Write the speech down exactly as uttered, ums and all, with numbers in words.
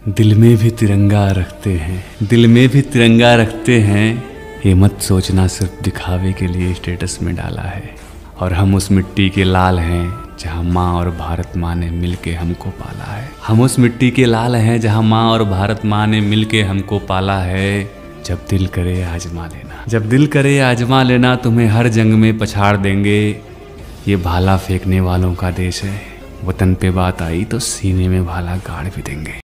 दिल में भी तिरंगा रखते हैं, दिल में भी तिरंगा रखते हैं। ये मत सोचना सिर्फ दिखावे के लिए स्टेटस में डाला है। और हम उस मिट्टी के लाल हैं जहाँ माँ और भारत माँ ने मिल के हमको पाला है। हम उस मिट्टी के लाल हैं जहाँ माँ और भारत माँ ने मिल के हमको पाला है। जब दिल करे आजमा लेना, जब दिल करे आजमा लेना, तुम्हें हर जंग में पछाड़ देंगे। ये भाला फेंकने वालों का देश है, वतन पे बात आई तो सीने में भाला गाड़ भी देंगे।